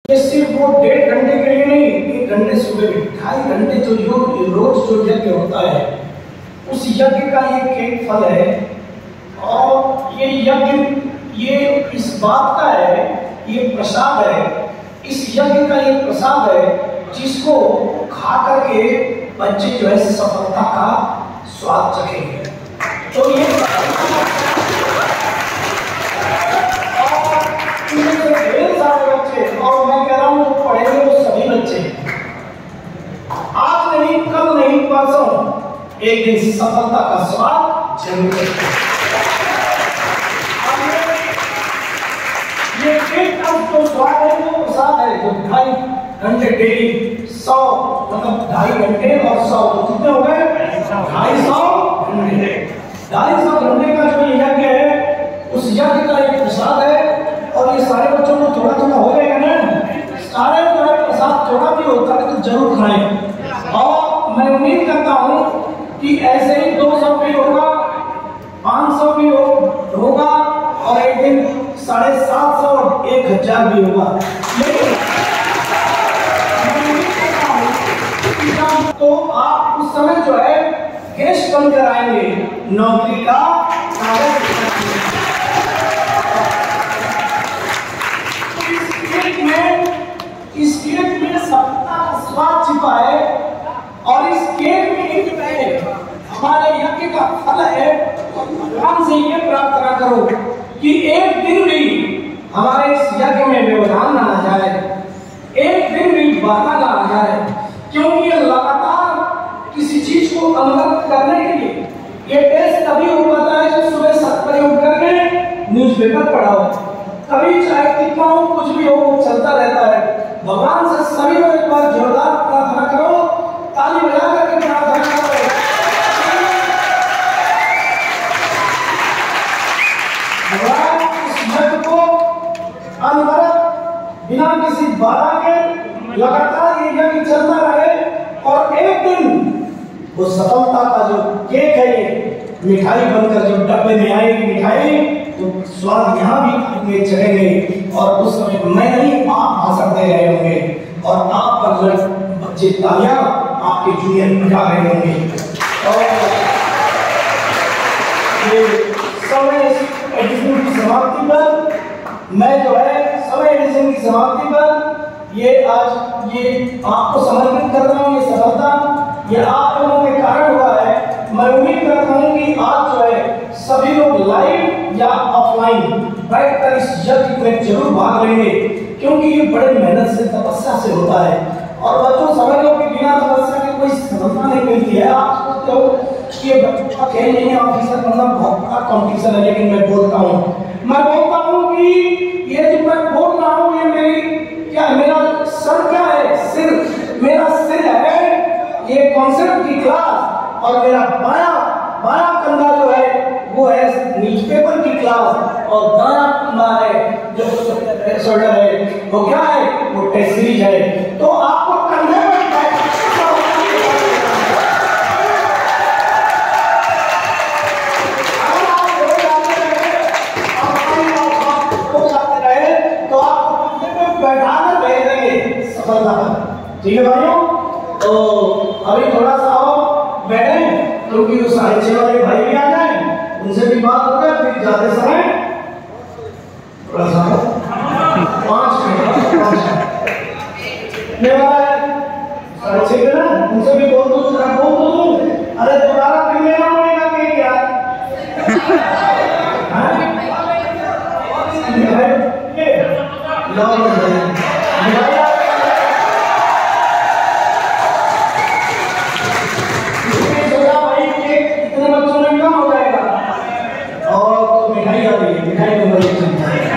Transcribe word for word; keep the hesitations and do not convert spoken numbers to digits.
ये सिर्फ वो डेढ़ घंटे के लिए नहीं, एक घंटे सुबह ढाई घंटे जो योग रोज जो यज्ञ होता है, उस यज्ञ का ये केक फल है। और ये यज्ञ ये इस बात का है, ये प्रसाद है, इस यज्ञ का ये प्रसाद है जिसको खा करके बच्चे जो है सफलता का स्वाद चखेंगे। तो ये ढेर सारे बच्चे, और मैं कह रहा हूँ जो पढ़ेंगे वो सभी बच्चे, आज नहीं कल नहीं परसों एक दिन सफलता का स्वाद जरूर चखेंगे। ये एक जो स्वाद है वो प्रसाद है जो ढाई घंटे डेली सौ मतलब ढाई घंटे और सौ तो कितने हो गए? ढाई सौ घंटे। ढाई सौ घंटे का जो यज्ञ है उस यज्ञ का एक प्रसाद है। और ये सारे बच्चों को थोड़ा थोड़ा हो जाएगा ना, सारे जो है प्रसाद थोड़ा भी होता है तो जरूर खाएं। और मैं उम्मीद करता हूँ कि ऐसे ही दो सौ भी होगा, पाँच सौ भी हो, होगा और एक दिन साढ़े सात सौ और एक हजार भी होगा। लेकिन तो आप उस समय जो है गेस्ट बनकर आएंगे, नौकरी का कागज इस केक में सत्ता का स्वाद छिपा है। और इस केक में हमारे यज्ञ का फल है। भगवान से ये प्रार्थना करो कि एक दिन भी हमारे इस यज्ञ में व्यवधान ना आ जाए, एक दिन भी बाधा ना आ जाए, क्योंकि ये लगातार किसी चीज को अनुभव करने के लिए ये टेस्ट तभी हो पाता है जब सुबह सात बजे उठ करके न्यूज़पेपर पढ़ा हो, कभी चाहे कितना हो कुछ भी हो वो चलता रहता है। भगवान से सभी लोग एक बार जोरदार प्रार्थना करो, ताली बजा करके प्रार्थना करो। भगवान इस यज्ञ को अनवरत बिना किसी बाधा के लगातार ये यज्ञ चलता रहे और एक दिन वो सफलता का जो केक है ये मिठाई बनकर जो डब्बे में आएगी मिठाई, तो स्वाद यहाँ भी आएंगे चढ़ेंगे। और उस समय मैं नहीं आप भाषण दे रहे होंगे और आप पर बच्चे तालियां आपके जूनियर बजा रहे होंगे। और ये समय एडिशन की समाप्ति पर मैं जो है समय एडिशन की समाप्ति पर ये आज ये आपको समर्पित कर रहा हूँ। ये सफलता ये आप लोगों के कारण हुआ है। मैं उम्मीद करता हूँ कि आज जो है सभी लोग लाइव या ऑफलाइन बैठकर इस यज्ञ में जरूर भाग लेंगे, क्योंकि ये बड़े मेहनत से तपस्या से होता है। और बच्चों समझ लो कि बिना तपस्या के कोई सफलता नहीं मिलती है। आप सोचते हो कि ये बच्चों का खेल नहीं है, ऑफिसर बनना बहुत बड़ा कॉम्पिटिशन है, लेकिन मैं बोलता हूँ मैं बोलता हूँ कि ये जो मैं बोल रहा हूँ ये मेरी क्या मेरा सर क्या है, सिर मेरा सिर है ये कॉन्सेप्ट की क्लास, और मेरा बाया बाया कंधा जो है वो है न्यूज़पेपर की क्लास, और दाया कंधा है जो शोल्डर है वो क्या है, वो टेस्ट सीरीज है। तो आपको कंधे पर बैठाकर भेज देंगे सफलता पर। ठीक है भाइयों, तो अभी थोड़ा सा और बैठे, क्योंकि वो साढ़े छह वाले भाई भी आ जाए, उनसे भी बात हो गया, फिर जाते समय थोड़ा सा पाँच मिनट पाँच साढ़े छह पे ना उनसे भी बोल दो, जरा बोल दो, अरे दोबारा फिर लेना पड़ेगा कि क्या इतने बच्चों में कम हो जाएगा। और मिठाई आ रही है, मिठाई